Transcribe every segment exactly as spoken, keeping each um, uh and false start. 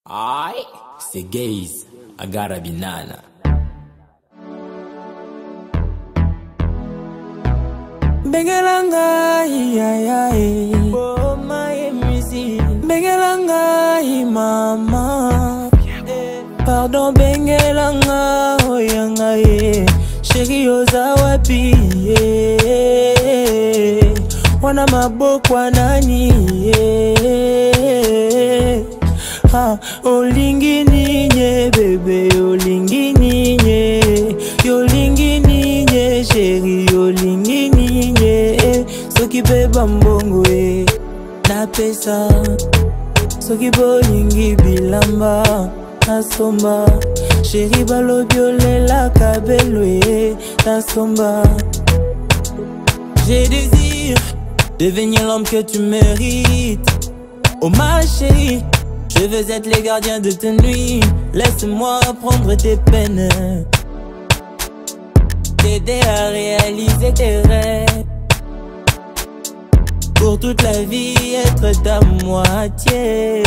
Aye, c'est gays, agara binana. Bengelanga ya oh my music. Bengelanga mama. Pardon bengelanga oh yanga ye. Sheri ozawapi ye. Wana maboko nani ye. Ha olingi ninye bebe olingi ninye. Yolingi ninye sheri olingi ninye. Soki beba mbongo e na pesa. Soki bolingi bilamba nasomba. Sheri balobiole la kabelwe nasomba. J'ai désir devenir l'homme que tu mérites. Oh ma chérie, je veux être les gardiens de tes nuits. Laisse-moi prendre tes peines, t'aider à réaliser tes rêves. Pour toute la vie être ta moitié.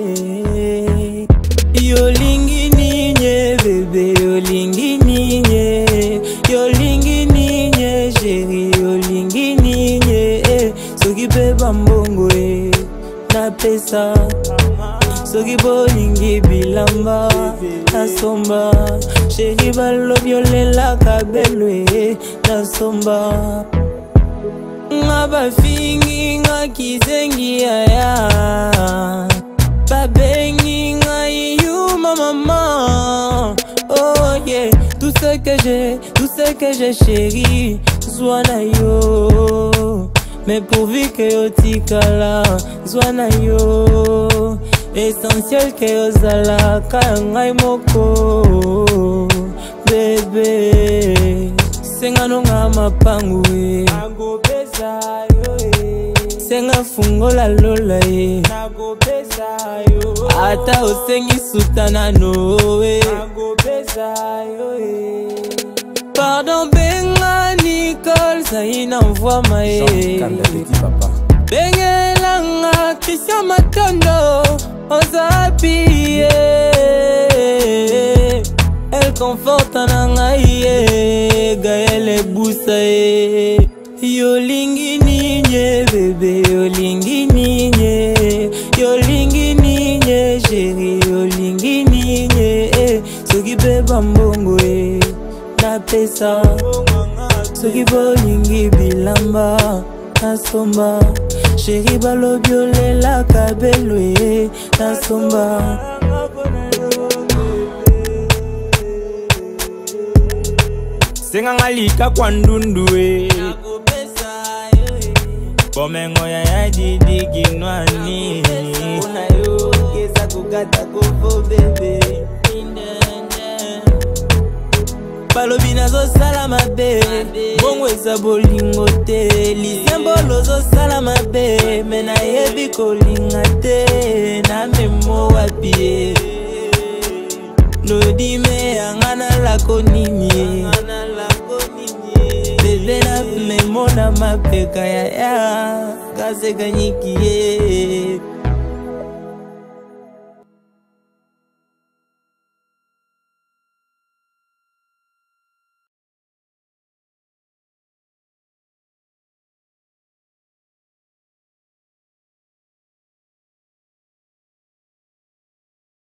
Yolingi ninye bébé, yolingi ninye. Yolingi ninye chérie, yolingi ninye. Soki beba mbongo e na pesa. Soki bolingi bilamba nasomba. Chérie balobiole la kabelwe nasomba. Nga bafingi nga kizengi aya. Babengi nga you ma maman. Oh yeah, tout ce que j'ai, tout ce que j'ai chérie, zwana yo. Mais pourvu que yo tikala, zwana yo. Essentiel que yo zala kaya ngai moko. Bébé, senga nonga mapangu e. Nago pesa yo e. Senga fungola lola e. Nago pesa yo. Ata osengi sutana no e. Nago pesa yo e. Pardon benga Nicole Zaina envoie ma e. Bengelanga Christian Matondo ozapi e. Elle conforte nanga ye. Gaëlle Boussa e. Yolingi ninye bébé, yolingi ninye. Yolingi ninye chérie, yolingi ninye. Soki beba mbongo e na pesa. Soki bolingi bilamba nasomba. Chérie balobiole la kabelwe nasomba. Senga ngalika kwa ndundue Komengo ya ya didi kinwani Unayo kesa kukata kufo bebe. Balobina zo sala mabe. Bongo eza bolingo te. Lisiembolo zo sala mabe. Mena yebi kolinga te. Na memo wapie. No dime angana lako nini. Bebe na memo na mapeka ya ya. Kase kanyikie.